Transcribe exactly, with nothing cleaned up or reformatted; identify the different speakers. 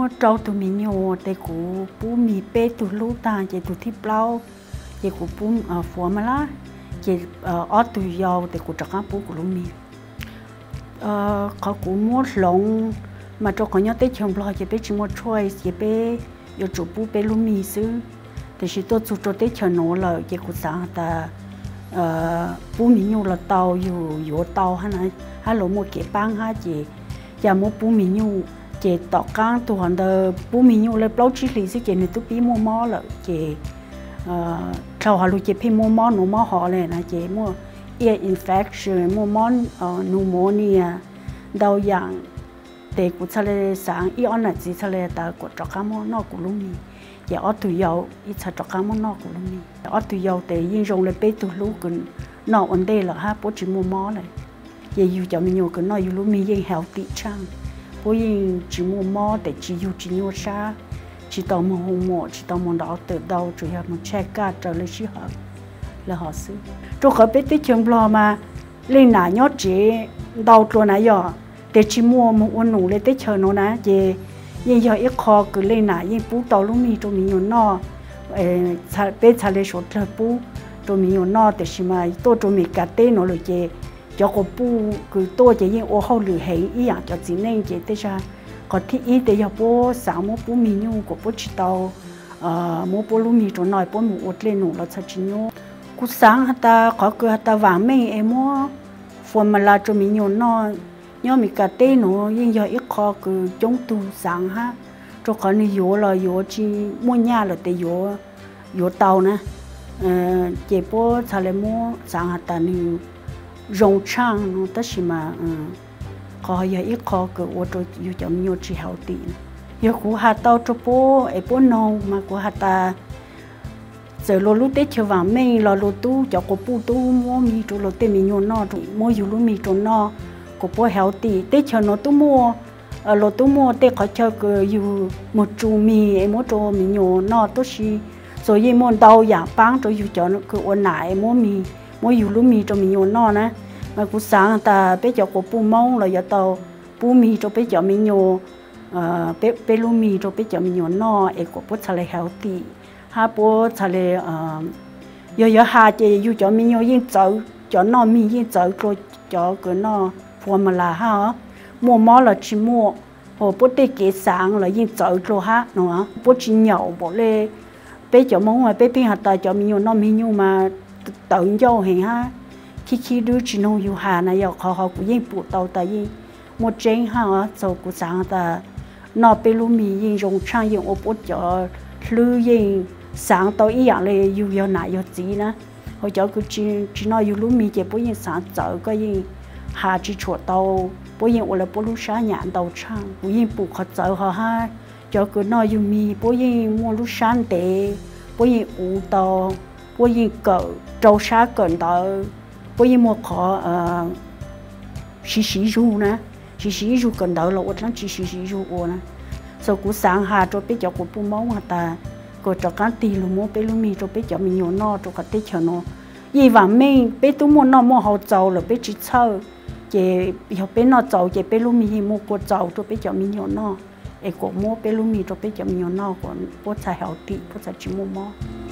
Speaker 1: mua trâu tụi mình nhiều để cụ bố mì bê tụi lú ta để tụi thịt bao để cụ bố ở phố mà lá để ở tụi giàu để cụ trắc áp bố của lú mì có cụ mua lồng mà cho có nhớ tới chồng lo để bé chỉ mua choice để bé yêu chủ bố bé lú mì xứ thì chỉ tôi cho tới chồng nó là để cụ sáng ta bố mì nhiều là tàuอยู่อยู่tàu hay này hay là mua cái băng hay gì giờ mua bố mì nhiều chị tọt cán tụi họ đờ bố mình nhiều lên bao chi lý sự chị này tụi bí mua mò là chị sau họ luôn chị phải mua mò nấu mò họ này là chị mua ear infection mua mò pneumonia đau dạng để của cha lê sáng ion là gì cha lê ta của trọ cá mò nọ của luôn mi giờ ở tụi giàu ít cha trọ cá mò nọ của luôn mi ở tụi giàu để yên rong lên bê tụi lú cần nọ ổn đây là ha bố chỉ mua mò này giờ yêu cho mình nhiều cái nọ yêu luôn mi yên healthy chăng bố yên chỉ mua mò để chỉ yêu chỉ mua xa chỉ tao mua hồng mỏ chỉ tao mua đào từ đầu chủ yếu mua che cả trở lại chỉ họ là họ xứ chỗ họ biết tới trường lo mà lên nãy nhót chỉ đầu chỗ nãy giờ để chỉ mua một uốn nụ lên tới chờ nó nè về nhưng giờ ít kho cứ lên nãy nhưng bố tao lúc mi cho mình nhiều no xài bé xài lên số chờ bố cho mình nhiều no để chỉ mà tôi cho mình cả tên nó rồi về cho cô bố cứ tôi chỉ những ô hậu lười hay ý à cho chị nên chị tới ra còn thì ý để cho bố sáng mua bố mì nhung của bố chỉ tàu mua bố lu mì cho nói bố mua ớt lên nụ là sao chỉ nhung cú sáng ta có cửa ta vàng mấy em mua phần mà là cho mì nhung nó nhớ mì cà tê nó nhưng giờ ít khó cứ chống tu sáng ha cho có này yếu là yếu chỉ mua nhà là để yếu yếu tàu nè chị bố sao lại mua sáng ta này rong trang nó tất mà có giờ ít khó cứ ô tô yêu chậm nhiều chỉ hậu tiền giờ của hạt tàu cho bố ấy bố nâu mà của hạt ta giờ lô lú tết chờ vàng mấy lò lô tu cho cô bố tu mua mì cho lô tết mì nhiều no mua nhiều lú mì cho no của bố hậu tiền tết chờ nó tu mua lô tu mua tết khó chờ cứ yêu một chú mì ấy mua cho mì nhiều no tốt xí rồi giờ mua đau giả bán cho yêu cho nó cứ ôn lại mua mì mua nhiều lú mì cho mì nhiều no nè mà cú sáng ta bé cho cô bố mông là giờ tàu bố mì cho bé cho mình nhiều bé bé lu mì cho bé cho mình nhiều no ấy cô bố trả lại healthy ha bố trả lại giờ giờ ha chị yêu cho mình nhiều yên chậu cho no mì yên chậu cho cho cái no phù mà là ha mua mò là chỉ mua hồ bố tê kế sáng là yên chậu cho ha nữa bố chỉ nhậu bố lê bé cho mông mà bé bé hạt ta cho mình nhiều no mì nhiều mà tự nhau hình ha khi khi đứa chỉ nông yêu hà này giờ họ họ cũng yên phụ tàu tại vì một trên ha sau cũng sáng ta nọ bê lu mì yên rong trang yên ô bố cho lư yên sáng tàu ý dạng này yêu yêu nãy yêu gì nè họ cho cứ chỉ chỉ nói yêu lu mì chỉ bố yên sáng chợ cái yên hà chỉ chuột tàu bố yên ô là bố lu sáng nhạn tàu trang bố yên phụ họ chợ họ ha cho cứ nói yêu mì bố yên mua lu sáng để bố yên u tàu bố yên cỡ trâu sáng cỡ tàu bây giờ mua khó xí xí ru nè xí xí ru cần đỡ là ớt lắm xí xí xí ru ớt nè sau cú sáng hà cho biết cho cú bù máu hà ta có cho cá tì luôn mua bé luôn mì cho biết cho mình nhiều no cho cá tê chờ nó gì và mình bé tôi mua nó mua hậu dầu là bé chỉ chơi chị học bé nó dầu chị bé luôn mì mua cô dầu cho biết cho mình nhiều no ấy có mua bé luôn mì cho biết cho mình nhiều no còn bớt xài hậu tì bớt xài chỉ mua mò